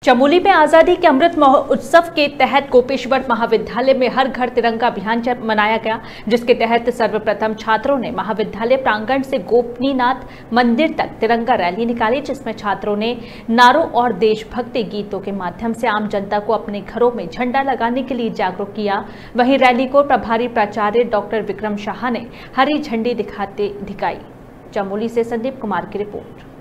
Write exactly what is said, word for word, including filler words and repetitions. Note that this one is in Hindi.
चमोली में आजादी के अमृत महोत्सव के तहत गोपेश्वर महाविद्यालय में हर घर तिरंगा अभियान मनाया गया, जिसके तहत सर्वप्रथम छात्रों ने महाविद्यालय प्रांगण से गोपनीनाथ मंदिर तक तिरंगा रैली निकाली, जिसमें छात्रों ने नारों और देशभक्ति गीतों के माध्यम से आम जनता को अपने घरों में झंडा लगाने के लिए जागरूक किया। वहीं रैली को प्रभारी प्राचार्य डॉक्टर विक्रम शाह ने हरी झंडी दिखाते दिखाई। चमोली से संदीप कुमार की रिपोर्ट।